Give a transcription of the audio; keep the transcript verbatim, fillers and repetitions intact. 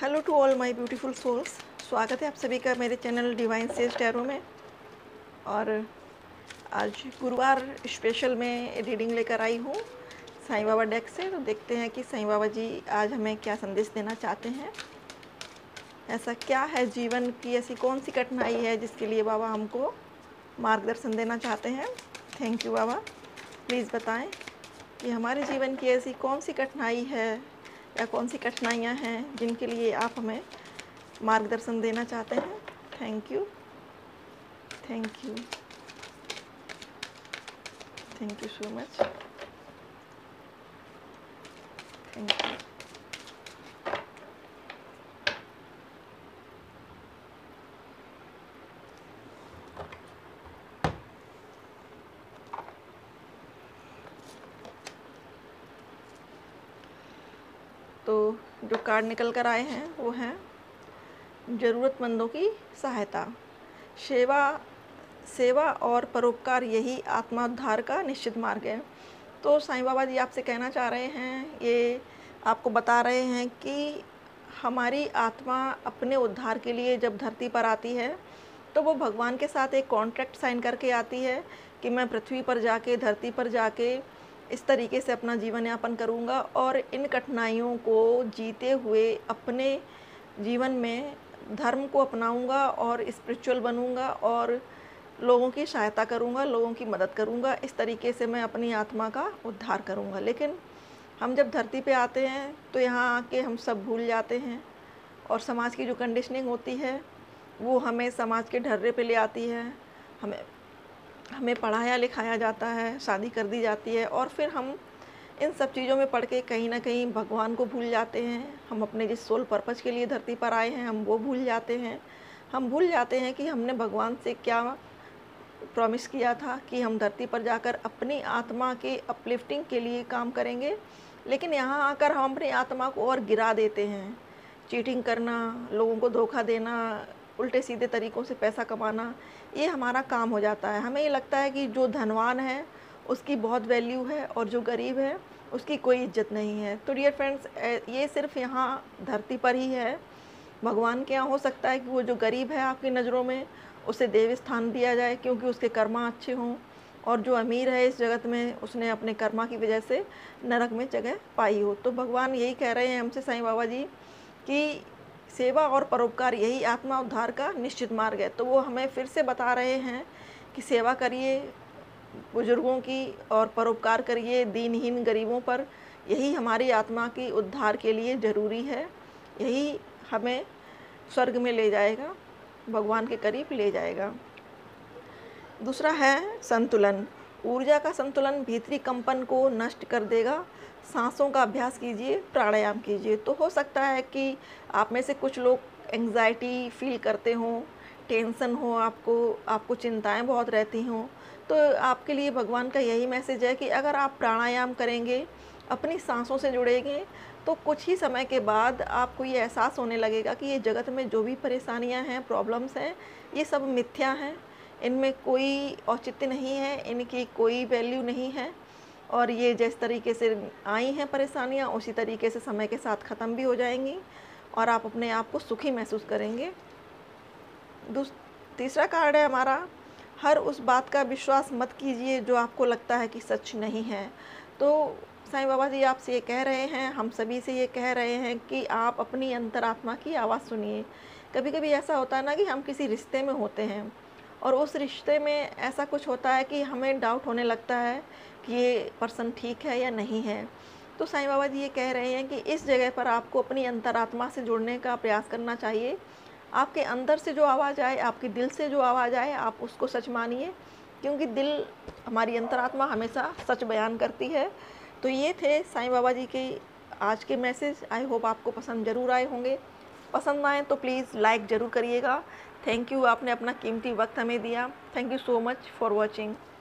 Hello to all my beautiful souls. स्वागत है आप सभी का मेरे चैनल डिवाइन सेज टैरो में। और आज गुरुवार स्पेशल में रीडिंग लेकर आई हूँ साईं बाबा डेक से। तो देखते हैं कि साईं बाबा जी आज हमें क्या संदेश देना चाहते हैं। ऐसा क्या है जीवन की, ऐसी कौन सी कठिनाई है जिसके लिए बाबा हमको मार्गदर्शन देना चाहते हैं। Thank you Baba. प्लीज़ बताएं कि हमारे जीवन की ऐसी कौन सी कठिनाई है या कौन सी कठिनाइयाँ हैं जिनके लिए आप हमें मार्गदर्शन देना चाहते हैं। Thank you, thank you, thank you so much, thank you. तो जो कार्ड निकल कर आए हैं वो हैं ज़रूरतमंदों की सहायता। सेवा सेवा और परोपकार यही आत्मा उद्धार का निश्चित मार्ग है। तो साईं बाबा जी आपसे कहना चाह रहे हैं, ये आपको बता रहे हैं कि हमारी आत्मा अपने उद्धार के लिए जब धरती पर आती है तो वो भगवान के साथ एक कॉन्ट्रैक्ट साइन करके आती है कि मैं पृथ्वी पर जाके, धरती पर जाके इस तरीके से अपना जीवन यापन करूँगा और इन कठिनाइयों को जीते हुए अपने जीवन में धर्म को अपनाऊँगा और स्पिरिचुअल बनूँगा और लोगों की सहायता करूँगा, लोगों की मदद करूँगा। इस तरीके से मैं अपनी आत्मा का उद्धार करूँगा। लेकिन हम जब धरती पे आते हैं तो यहाँ आके हम सब भूल जाते हैं और समाज की जो कंडीशनिंग होती है वो हमें समाज के ढर्रे पे ले आती है। हमें हमें पढ़ाया लिखाया जाता है, शादी कर दी जाती है और फिर हम इन सब चीज़ों में पढ़ के कहीं ना कहीं भगवान को भूल जाते हैं। हम अपने जिस सोल पर्पज़ के लिए धरती पर आए हैं हम वो भूल जाते हैं। हम भूल जाते हैं कि हमने भगवान से क्या प्रॉमिस किया था कि हम धरती पर जाकर अपनी आत्मा के अपलिफ्टिंग के लिए काम करेंगे। लेकिन यहाँ आकर हम अपनी आत्मा को और गिरा देते हैं। चीटिंग करना, लोगों को धोखा देना, उल्टे सीधे तरीक़ों से पैसा कमाना, ये हमारा काम हो जाता है। हमें ये लगता है कि जो धनवान है उसकी बहुत वैल्यू है और जो गरीब है उसकी कोई इज्जत नहीं है। तो डियर फ्रेंड्स, ये सिर्फ यहाँ धरती पर ही है। भगवान के यहाँ हो सकता है कि वो जो गरीब है आपकी नज़रों में उसे देव स्थान दिया जाए क्योंकि उसके कर्मा अच्छे हों, और जो अमीर है इस जगत में उसने अपने कर्मा की वजह से नरक में जगह पाई हो। तो भगवान यही कह रहे हैं हमसे साईं बाबा जी कि सेवा और परोपकार यही आत्मा उद्धार का निश्चित मार्ग है। तो वो हमें फिर से बता रहे हैं कि सेवा करिए बुजुर्गों की और परोपकार करिए दीनहीन गरीबों पर। यही हमारी आत्मा की उद्धार के लिए ज़रूरी है। यही हमें स्वर्ग में ले जाएगा, भगवान के करीब ले जाएगा। दूसरा है संतुलन। ऊर्जा का संतुलन भीतरी कंपन को नष्ट कर देगा। सांसों का अभ्यास कीजिए, प्राणायाम कीजिए। तो हो सकता है कि आप में से कुछ लोग एंग्जाइटी फील करते हों, टेंशन हो, आपको आपको चिंताएं बहुत रहती हों। तो आपके लिए भगवान का यही मैसेज है कि अगर आप प्राणायाम करेंगे, अपनी सांसों से जुड़ेंगे, तो कुछ ही समय के बाद आपको ये एहसास होने लगेगा कि ये जगत में जो भी परेशानियां हैं, प्रॉब्लम्स हैं, ये सब मिथ्या हैं। इनमें कोई औचित्य नहीं है, इनकी कोई वैल्यू नहीं है और ये जिस तरीके से आई हैं परेशानियां उसी तरीके से समय के साथ ख़त्म भी हो जाएंगी और आप अपने आप को सुखी महसूस करेंगे। तीसरा कार्ड है हमारा, हर उस बात का विश्वास मत कीजिए जो आपको लगता है कि सच नहीं है। तो साईं बाबा जी आपसे ये कह रहे हैं, हम सभी से ये कह रहे हैं कि आप अपनी अंतरात्मा की आवाज़ सुनिए। कभी कभी ऐसा होता है ना कि हम किसी रिश्ते में होते हैं और उस रिश्ते में ऐसा कुछ होता है कि हमें डाउट होने लगता है कि ये पर्सन ठीक है या नहीं है। तो साईं बाबा जी ये कह रहे हैं कि इस जगह पर आपको अपनी अंतरात्मा से जुड़ने का प्रयास करना चाहिए। आपके अंदर से जो आवाज़ आए, आपके दिल से जो आवाज़ आए, आप उसको सच मानिए क्योंकि दिल, हमारी अंतरात्मा हमेशा सच बयान करती है। तो ये थे साईं बाबा जी के आज के मैसेज। आई होप आपको पसंद ज़रूर आए होंगे। पसंद आए तो प्लीज़ लाइक ज़रूर करिएगा। थैंक यू, आपने अपना कीमती वक्त हमें दिया। Thank you so much for watching.